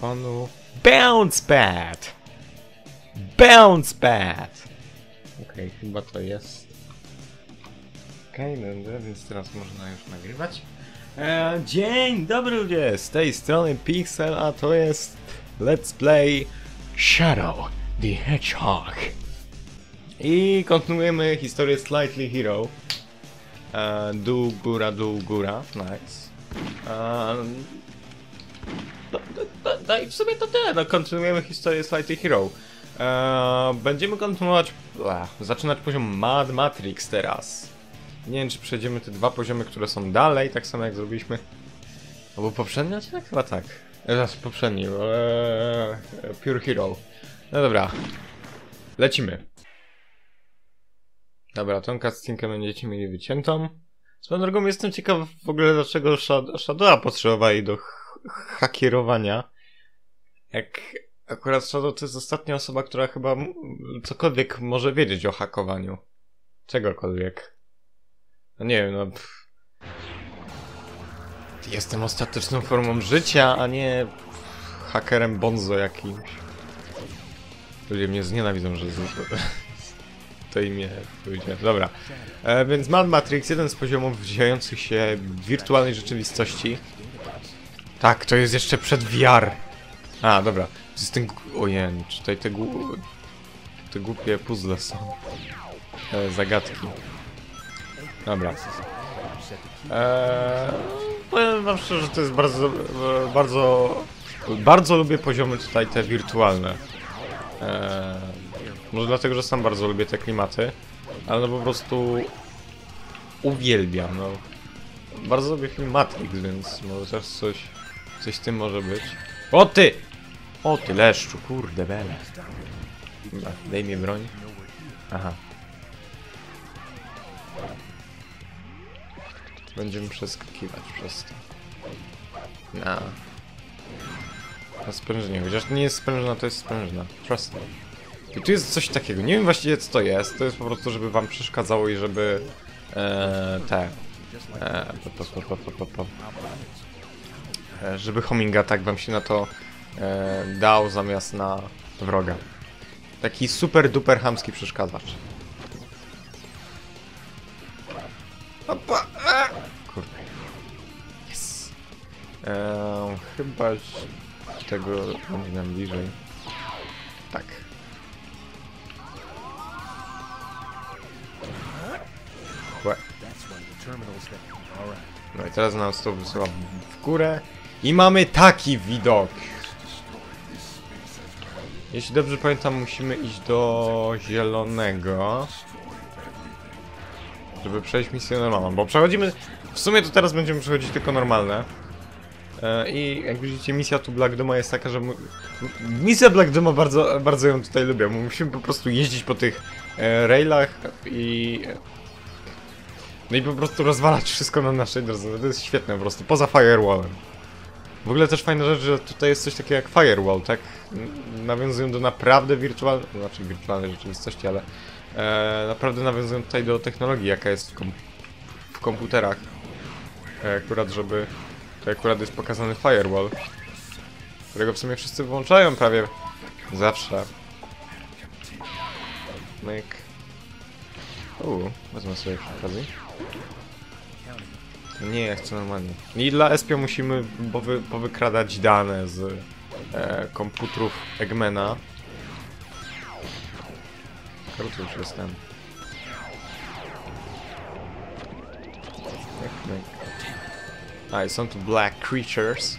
telefonu. Bounce Pad! Bounce Pad! Okej, chyba to jest. Okej, dobrze, więc teraz można już nagrywać. Dzień dobry ludzie, z tej strony Pixel, a to jest Let's Play Shadow the Hedgehog. I kontynuujemy historię Slightly Hero. Dół, góra, nice. No i w sumie to tyle, no kontynuujemy historię Slightly Hero. Będziemy kontynuować, zaczynać poziom Mad Matrix teraz. Nie wiem, czy przejdziemy te dwa poziomy, które są dalej, tak samo jak zrobiliśmy. Albo poprzedni odcinek? Chyba tak. Poprzedni, Pure Hero. No dobra, lecimy. Dobra, tą cutscenkę będziecie mieli wyciętą. Swoją drogą jestem ciekaw w ogóle, dlaczego Shadowa potrzebowali do hakierowania. Jak akurat Shadow to jest ostatnia osoba, która chyba cokolwiek może wiedzieć o hakowaniu. Czegokolwiek. No nie wiem, no... Jestem ostateczną formą życia, a nie hakerem bonzo jakimś. Ludzie mnie znienawidzą, że to imię pójdzie. Dobra. Więc Mad Matrix, jeden z poziomów wziających się wirtualnej rzeczywistości. Tak, to jest jeszcze przed VR. A, dobra. To jest ten... Ojej, tutaj te głupie puzzle są. Zagadki. Dobra. Powiem wam szczerze, że to jest bardzo lubię poziomy tutaj te wirtualne. Może dlatego, że sam bardzo lubię te klimaty, ale no po prostu uwielbiam, no. Bardzo lubię film Matrix, więc może też coś w tym może być. O ty! O ty leszczu, kurde bele. Daj mi broń. Aha. Będziemy przeskakiwać przez to. Na sprężynie, chociaż to nie jest sprężyna, to jest sprężyna. Trust me. I tu jest coś takiego, nie wiem właściwie co to jest. To jest po prostu, żeby wam przeszkadzało i żeby żeby homing attack wam się na to dał zamiast na wroga. Taki super duper chamski przeszkadzacz. Opa! Kurde. Yes. Chyba tego będzie nam bliżej. Tak. Chłe. No i teraz nas to wysyła w górę. I mamy taki widok. Jeśli dobrze pamiętam, musimy iść do zielonego, żeby przejść misję normalną, bo przechodzimy... W sumie to teraz będziemy przechodzić tylko normalne. I jak widzicie, misja tu Black Doma jest taka, że... Misja Black Doma bardzo ją tutaj lubię, bo musimy po prostu jeździć po tych railach i... No i po prostu rozwalać wszystko na naszej drodze. To jest świetne po prostu, poza firewallem. W ogóle też fajna rzecz, że tutaj jest coś takiego jak firewall, tak? Nawiązują do naprawdę wirtualnej rzeczywistości, ale naprawdę nawiązują tutaj do technologii, jaka jest w komputerach. Akurat, żeby... To akurat jest pokazany firewall, którego w sumie wszyscy wyłączają prawie zawsze. Myk. Wezmę sobie przy okazji. Nie, ja chcę normalnie. I dla Espio musimy powykradać dane z komputerów Eggmana. Krótko już jestem. A, i są tu Black Creatures.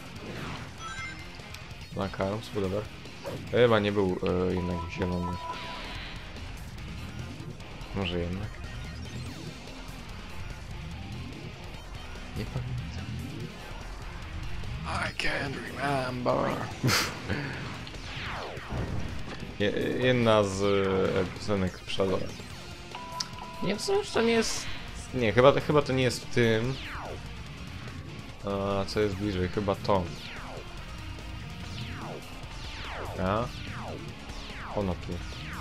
Black Arms, whatever. Chyba nie był jednak zielony. Może jednak. Nie pamiętam. I can't remember. Jedna z piosenek przodu. Nie, w sumie to nie jest... Nie, chyba to nie jest w tym. A co jest bliżej? Chyba to. A? Ono tu.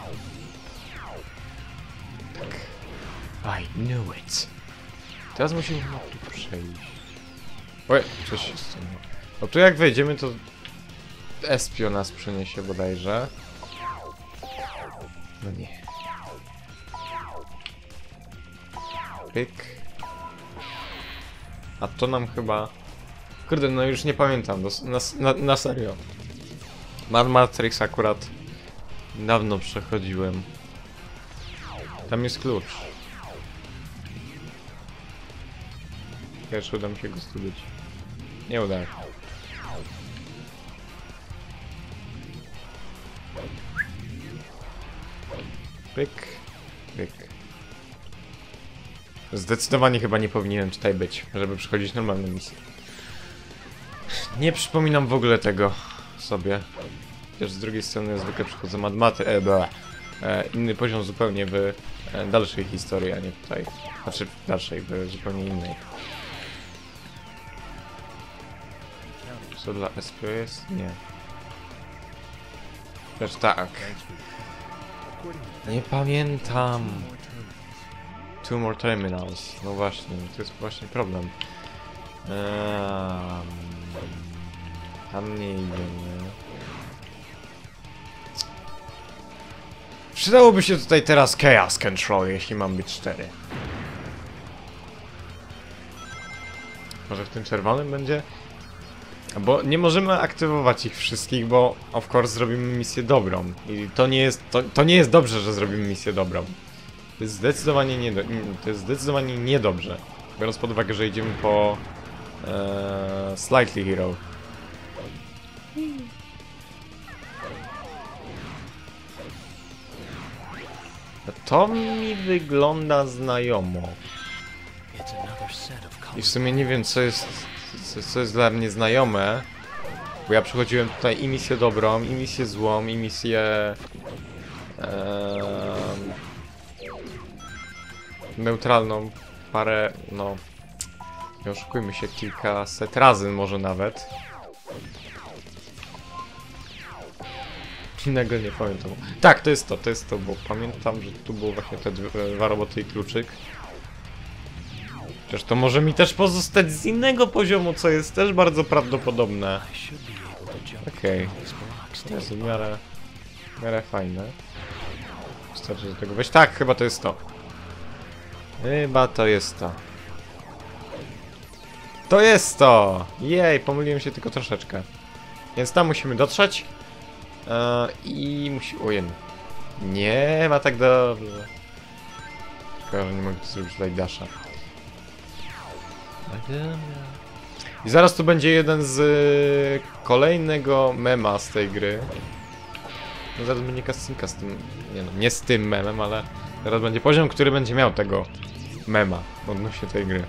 Tak. I knew it. Teraz musimy tu przejść. Oj, coś się stało. No tu jak wejdziemy, to Espio nas przyniesie bodajże. No nie. Pyk. A to nam chyba... Kurde, no już nie pamiętam, na serio. Mad Matrix akurat dawno przechodziłem. Tam jest klucz. Jeszcze uda mi się go zdobyć. Nie uda się. Pyk, pyk. Zdecydowanie chyba nie powinienem tutaj być, żeby przechodzić normalne misje. Nie przypominam w ogóle tego sobie. Chociaż z drugiej strony zwykle przychodzę inny poziom zupełnie w dalszej historii, a nie tutaj. Znaczy w dalszej, w zupełnie innej. Co dla SPO jest? Nie. Też tak. Nie pamiętam. Two more terminals. No właśnie, to jest właśnie problem. Tam nie idziemy. Przydałoby się tutaj teraz Chaos Control, jeśli mam być 4. Może w tym czerwonym będzie? Bo nie możemy aktywować ich wszystkich, bo of course zrobimy misję dobrą. I to nie jest dobrze, że zrobimy misję dobrą. To jest zdecydowanie niedobrze. Biorąc pod uwagę, że idziemy po Slightly Hero. To mi wygląda znajomo. I w sumie nie wiem, co jest dla mnie znajome. Bo ja przechodziłem tutaj i misję dobrą, i misję złą, i misję... neutralną. Parę, no... Nie oszukujmy się, kilkaset razy może nawet. Innego nie pamiętam. Tak, to jest to, bo pamiętam, że tu było właśnie te dwa roboty i kluczyk. Chociaż to może mi też pozostać z innego poziomu, co jest też bardzo prawdopodobne. Okej. To jest w miarę fajne. Wystarczy do tego wejść. Tak, chyba to jest to. Chyba to jest to. To jest to! Jej, pomyliłem się tylko troszeczkę. Więc tam musimy dotrzeć. I musi... Ojej. Nie ma tak dobrze. Szkoda, że nie mogę zrobić tutaj dasha. I zaraz tu będzie jeden z kolejnego mema z tej gry. No zaraz będzie cutscenka z tym... Nie no, nie z tym memem, ale zaraz będzie poziom, który będzie miał tego mema odnośnie tej gry.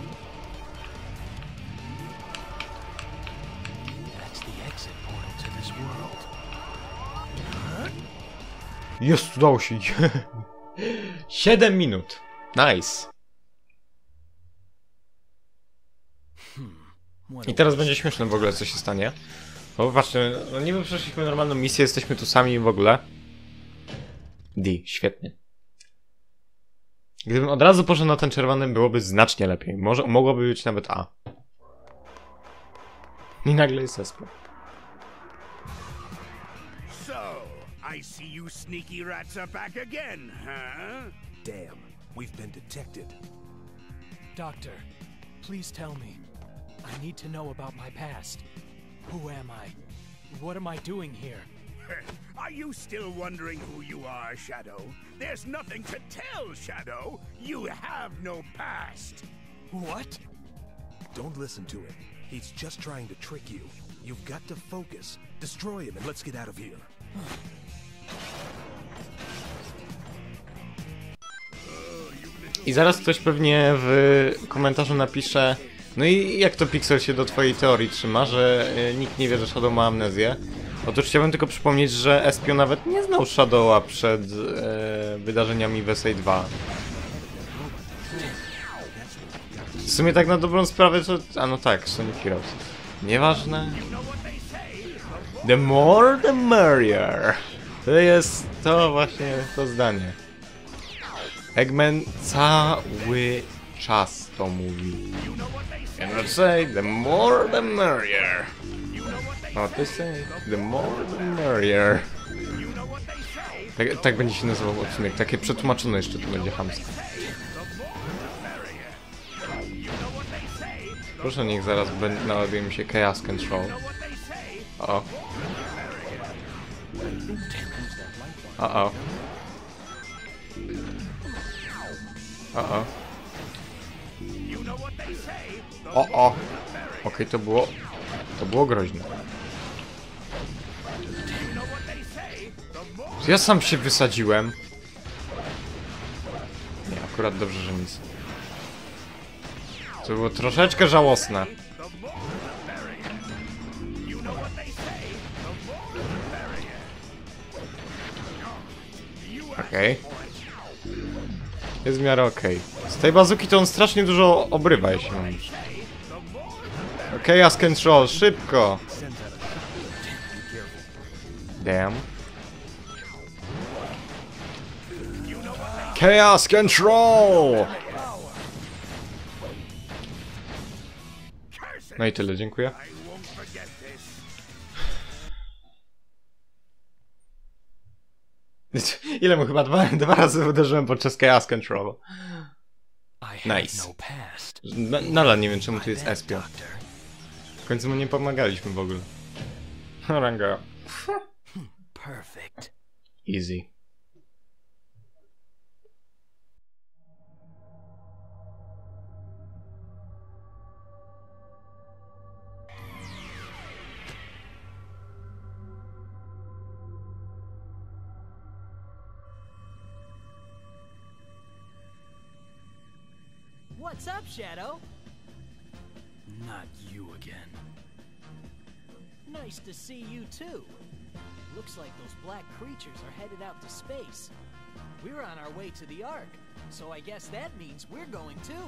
Jest, udało się. 7 minut. Nice. I teraz będzie śmieszne w ogóle, co się stanie. Bo patrzcie, no niby przeszliśmy normalną misję, jesteśmy tu sami w ogóle. D, świetnie. Gdybym od razu poszedł na ten czerwony, byłoby znacznie lepiej. Mogłoby być nawet A. I nagle jest SP. I see you sneaky rats are back again, huh? Damn, we've been detected. Doctor, please tell me. I need to know about my past. Who am I? What am I doing here? Are you still wondering who you are, Shadow? There's nothing to tell, Shadow. You have no past. What? Don't listen to him. He's just trying to trick you. You've got to focus. Destroy him and let's get out of here. I zaraz ktoś pewnie w komentarzu napisze: no i jak to Pixel się do twojej teorii trzyma, że nikt nie wie, że Shadow ma amnezję? Otóż chciałbym tylko przypomnieć, że Espio nawet nie znał Shadowa przed wydarzeniami w SA 2. W sumie tak na dobrą sprawę to... A no tak, Sonic Heroes. Nieważne. The more the merrier. To jest to właśnie to zdanie. Eggman cały czas to mówi. And I say, the more the merrier. No to jest the more the merrier. Tak będzie się nazywał odcinek. Takie przetłumaczone jeszcze to będzie chamskie. Proszę, niech zaraz naładuje mi się Chaos Control. O. O. O. Okej, to było groźne. Ja sam się wysadziłem. Nie, akurat dobrze, że nic. To było troszeczkę żałosne. Okej. Jest w miarę okej. Z tej bazuki to on strasznie dużo obrywa, jeśli mówisz. Chaos Control, szybko! Damn. Chaos Control! No i tyle, dziękuję. Ile mu chyba dwa razy uderzyłem podczas Chaos Control. Nice. Nadal nie wiem, czemu tu jest Espio. W końcu mu nie pomagaliśmy w ogóle. Ranga. Easy. What's up, Shadow? Not you again. Nice to see you too. Looks like those black creatures are headed out to space. We're on our way to the Ark, so I guess that means we're going too.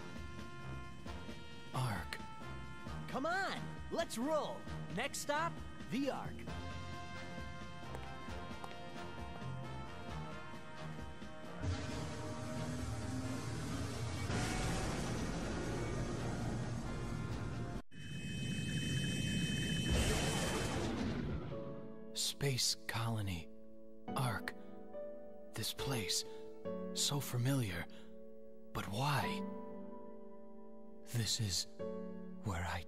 Ark. Come on, let's roll. Next stop, the Ark. Space colony. Ark. This place. So familiar. But why? This is where I...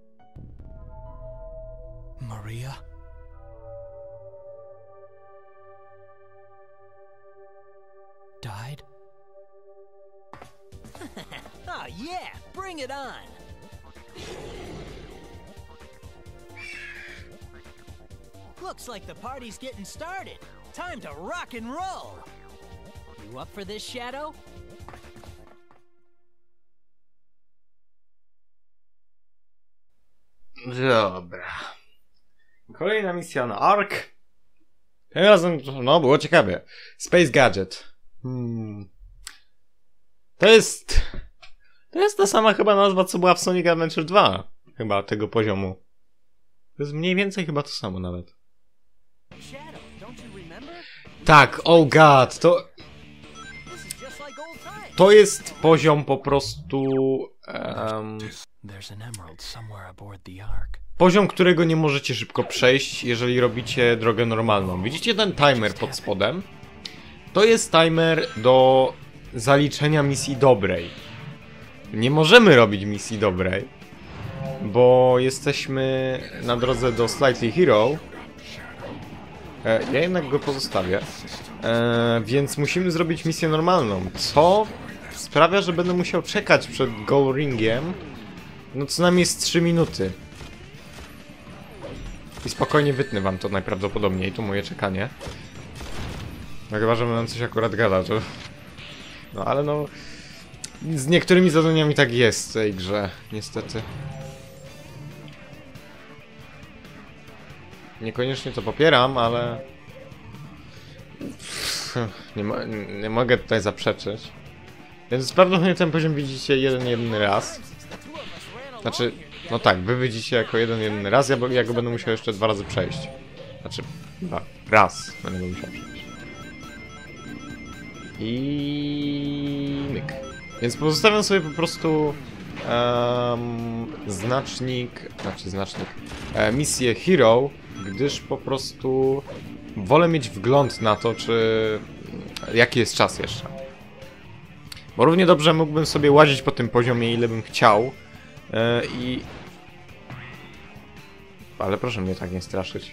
Maria? Died? Oh yeah, bring it on. Looks like the party's getting started. Time to rock and roll. You up for this, Shadow? Dobra. Kolejna misja na Ark. Tym razem, no, było ciekawie. Space Gadget. To jest ta sama chyba nazwa, co była w Sonic Adventure 2. Chyba tego poziomu. To jest mniej więcej chyba to samo nawet. Tak, oh god, to jest poziom po prostu... poziom, którego nie możecie szybko przejść, jeżeli robicie drogę normalną. Widzicie ten timer pod spodem? To jest timer do zaliczenia misji dobrej. Nie możemy robić misji dobrej, bo jesteśmy na drodze do Slightly Hero. Ja jednak go pozostawię. Więc musimy zrobić misję normalną, co sprawia, że będę musiał czekać przed Goal Ringiem no co najmniej z 3 minuty. I spokojnie wytnę wam to najprawdopodobniej, to moje czekanie. No chyba, że będę coś akurat gadał, to... No ale no... Z niektórymi zadaniami tak jest w tej grze, niestety. Niekoniecznie to popieram, ale... Nie mogę tutaj zaprzeczyć. Więc prawdopodobnie ten poziom widzicie jedyny raz. Znaczy, no tak, wy widzicie jako jedyny raz, ja go będę musiał jeszcze 2 razy przejść. Znaczy, raz będę go musiał przejść. I... myk. Więc pozostawiam sobie po prostu misję Hero, gdyż po prostu wolę mieć wgląd na to, jaki jest czas jeszcze. Bo równie dobrze mógłbym sobie łazić po tym poziomie, ile bym chciał. Ale proszę mnie tak nie straszyć.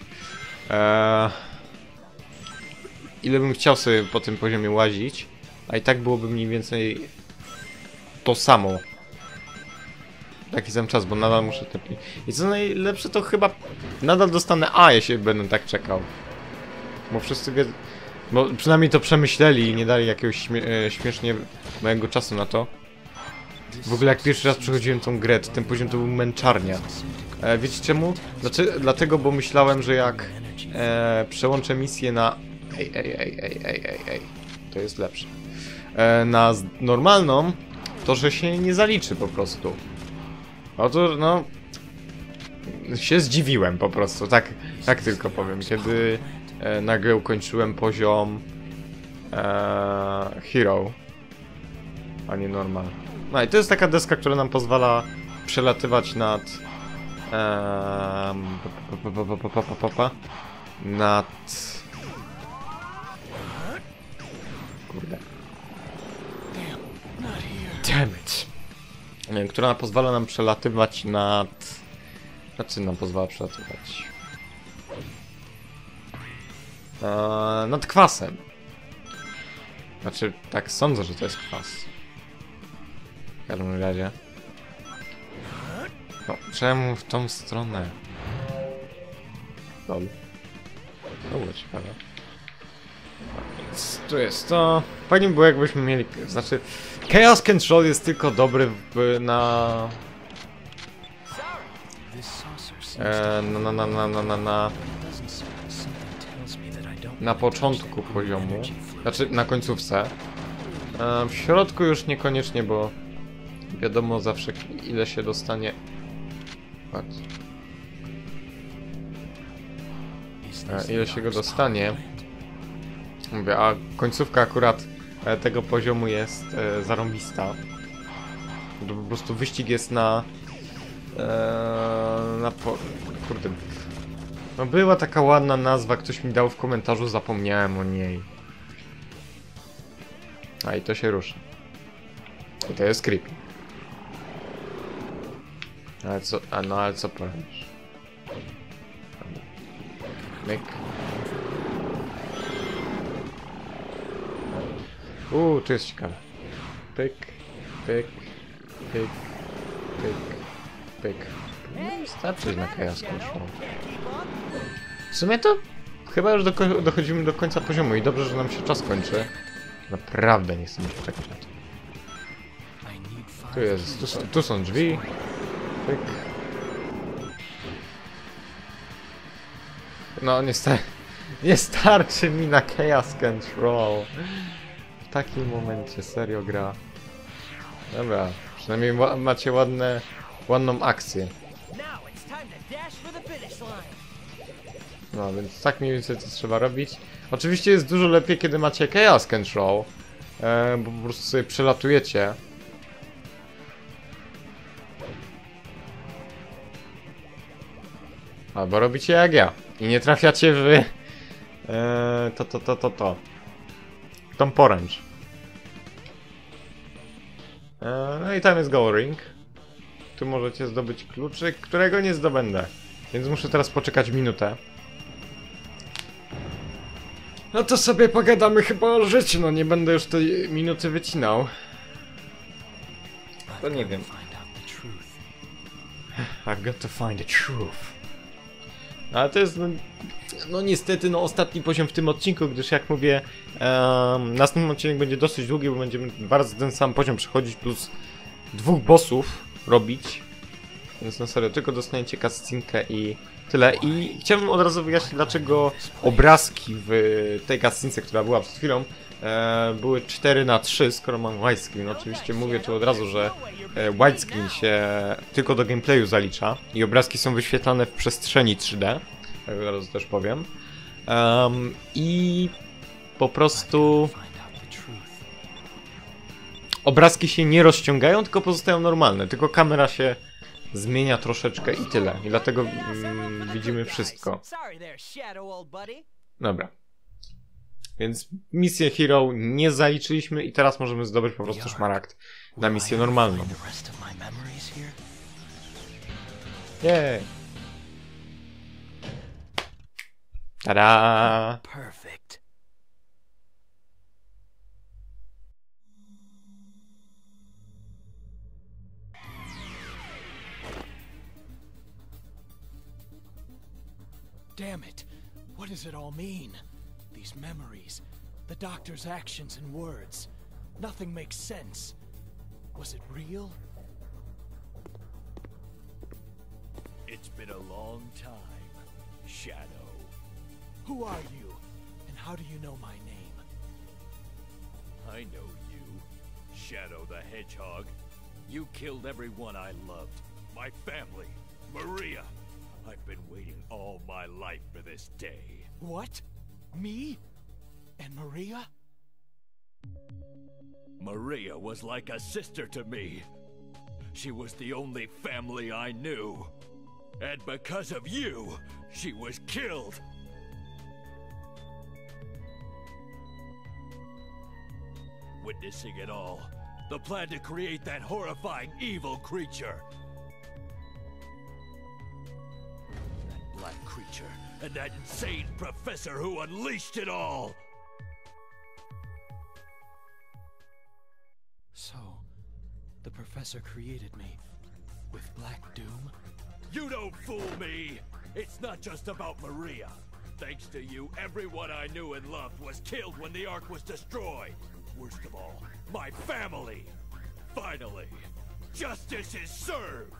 Ile bym chciał sobie po tym poziomie łazić, a i tak byłoby mniej więcej to samo. Taki sam czas, bo nadal muszę tepić. I co najlepsze, to chyba nadal dostanę A, jeśli będę tak czekał. Bo wszyscy wiedzą... Bo przynajmniej to przemyśleli i nie dali jakiegoś śmiesznie mojego czasu na to. W ogóle jak pierwszy raz przechodziłem tą grę, to ten poziom to był męczarnia. Wiecie czemu? Dlatego, bo myślałem, że jak przełączę misję na... Ej. To jest lepsze. Na normalną, to że się nie zaliczy po prostu. Otóż, no... się zdziwiłem po prostu, tak tylko powiem. Kiedy nagle ukończyłem poziom Hero, a nie normal. No i to jest taka deska, która nam pozwala przelatywać nad kurde. Damn it. Która pozwala nam przelatywać nad... Znaczy nam pozwala przelatywać? Nad kwasem. Znaczy, tak sądzę, że to jest kwas. W każdym razie. No, czemu w tą stronę? Lol. To było ciekawe. Więc tu jest to. Fajnie by było, jakbyśmy mieli... Znaczy, Chaos Control jest tylko dobry na początku poziomu. Znaczy, na końcówce. W środku już niekoniecznie, bo wiadomo zawsze, ile się dostanie. Patrz. Ile się go dostanie. Mówię, a końcówka akurat tego poziomu jest zarąbista. To po prostu wyścig jest kurde. No była taka ładna nazwa, ktoś mi dał w komentarzu, zapomniałem o niej. A i to się rusza. I to jest creepy. Ale co powiesz? Myk. Tu jest ciekawe. Pyk, pyk, pyk, pyk, pyk. Starczy na Chaos Control. W sumie to chyba już dochodzimy do końca poziomu i dobrze, że nam się czas kończy. Naprawdę nie chcę mi się czekać na to. Tu jest, tu są drzwi. Pyk. No niestety, nie starczy mi na Chaos Control. W takim momencie serio gra. Dobra, przynajmniej macie ładną akcję. No więc tak mniej więcej to trzeba robić. Oczywiście jest dużo lepiej, kiedy macie Chaos Control, bo po prostu sobie przelatujecie. Albo robicie jak ja i nie trafiacie w tą poręcz. No i tam jest Goal Ring. Tu możecie zdobyć kluczyk, którego nie zdobędę. Więc muszę teraz poczekać minutę. No to sobie pogadamy chyba o życiu, no nie będę już tej minuty wycinał. To nie wiem. I've got to find the truth. Ale to jest, no niestety, no ostatni poziom w tym odcinku, gdyż jak mówię, następny odcinek będzie dosyć długi, bo będziemy bardzo ten sam poziom przechodzić, plus 2 bossów robić. Więc no serio, tylko dostaniecie cutscenkę i tyle. I chciałbym od razu wyjaśnić, dlaczego obrazki w tej cutscence, która była przed chwilą, były 4:3, skoro mam widescreen. Oczywiście mówię tu od razu, że widescreen się tylko do gameplayu zalicza i obrazki są wyświetlane w przestrzeni 3D, tak od razu też powiem. I po prostu obrazki się nie rozciągają, tylko pozostają normalne. Tylko kamera się zmienia troszeczkę i tyle. I dlatego widzimy wszystko. Sorry there, Shadow, old buddy. Dobra. Więc misję Hero nie zaliczyliśmy i teraz możemy zdobyć po prostu szmaragd na misję normalną. Jej! Tada! Perfect. Damn it. What does it all mean? These memories, the doctor's actions and words. Nothing makes sense. Was it real? It's been a long time, Shadow. Who are you? And how do you know my name? I know you, Shadow the Hedgehog. You killed everyone I loved. My family, Maria. I've been waiting all my life for this day. What? Me? And Maria? Maria was like a sister to me. She was the only family I knew. And because of you, she was killed. Witnessing it all, the plan to create that horrifying evil creature. That black creature and that insane professor who unleashed it all. So, the professor created me with Black Doom? You don't fool me! It's not just about Maria. Thanks to you, everyone I knew and loved was killed when the Ark was destroyed. Worst of all, my family! Finally, justice is served!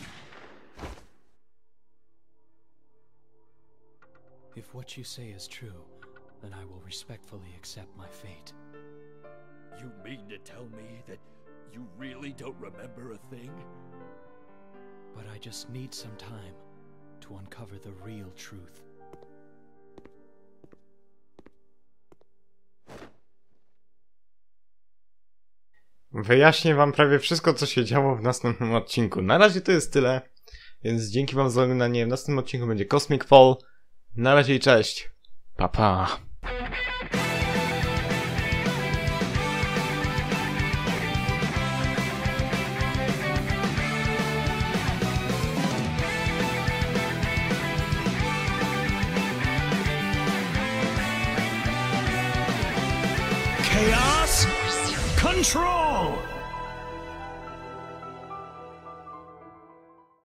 If what you say is true, then I will respectfully accept my fate. You mean to tell me that you really don't remember a thing? But I just need some time to uncover the real truth. Wyjaśnię wam prawie wszystko, co się działo w następnym odcinku. Na razie to jest tyle, więc dzięki wam za oglądanie. W następnym odcinku będzie Cosmic Fall. Na razie i cześć. Pa, pa. Chaos Control!